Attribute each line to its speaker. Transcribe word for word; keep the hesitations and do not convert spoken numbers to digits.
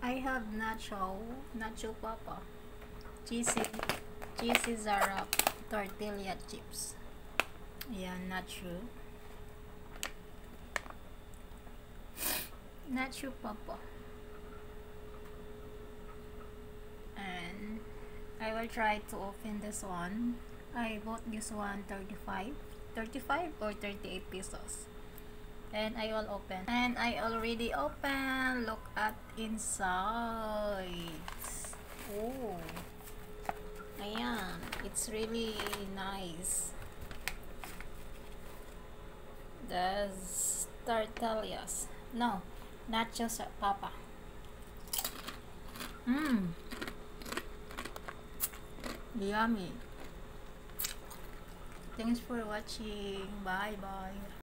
Speaker 1: I have Nacho, Nacho Papa, cheesy, cheesy Zara, tortilla chips. Ayan, Nacho. Nacho Papa. And I will try to open this one. I bought this one thirty-five, thirty-five or thirty-eight pesos. And I will open. And I already open. Look at inside. Oh. Ayan. It's really nice. There's tortillas. No. Nacho Papa. Mmm. Yummy. Thanks for watching. Bye bye.